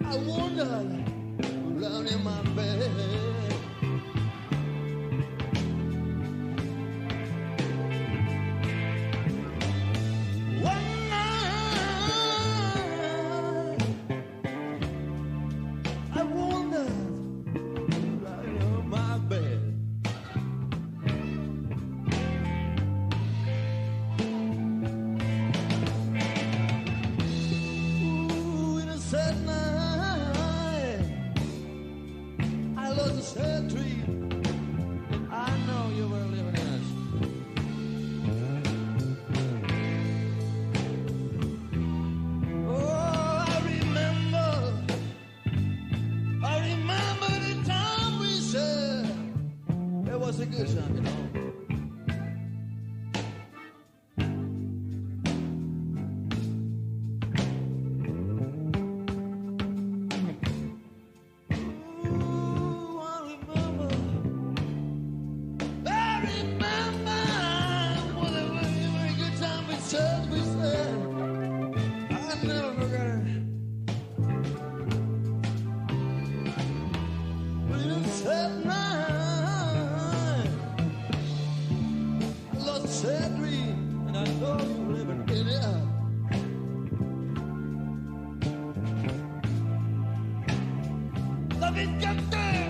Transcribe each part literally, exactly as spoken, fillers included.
I wondered, down in my bed. One night, I wondered, lying on my bed. Ooh, in a sad night, I lost a sad dream. I know you were living in us. Oh, I remember, I remember the time we said it was a good time, you know. Ooh, I remember, I remember what a very, very good time we said, we said. I never forget it. But in a sad night, I lost a sad dream, and I know you were living in it. Love it, get there.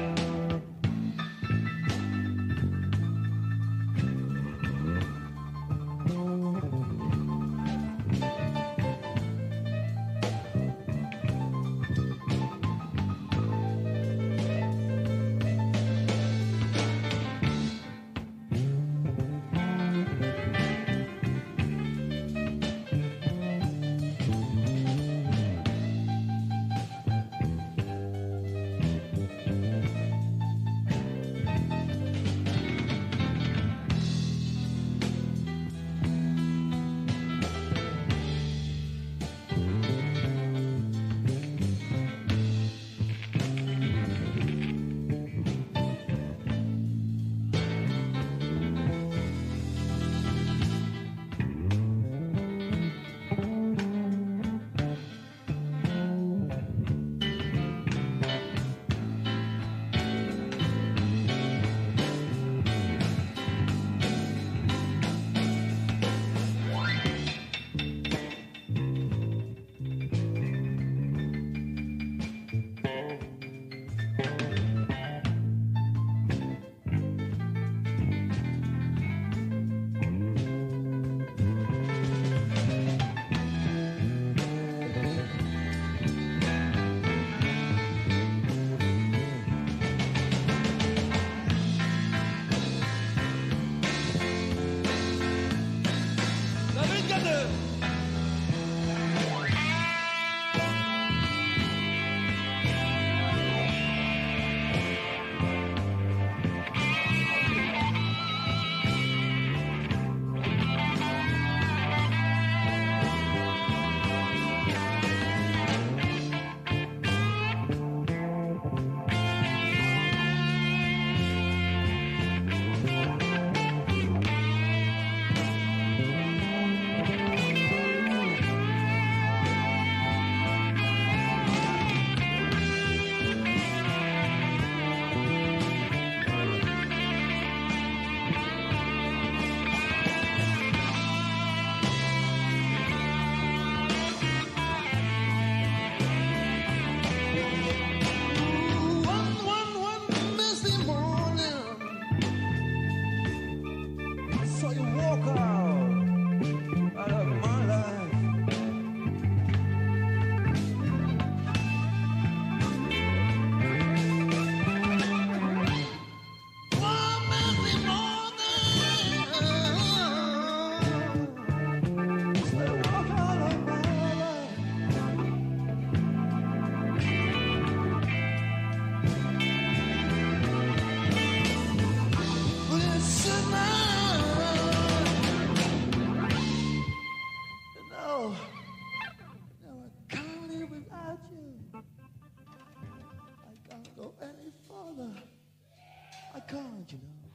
Love it, get there. One, one, one misty morning, I saw you walk out, out of my life. One misty morning, I saw you walk out of my life. But it's a night, you know, now I can't live without you. I can't go any further. I can't, you know.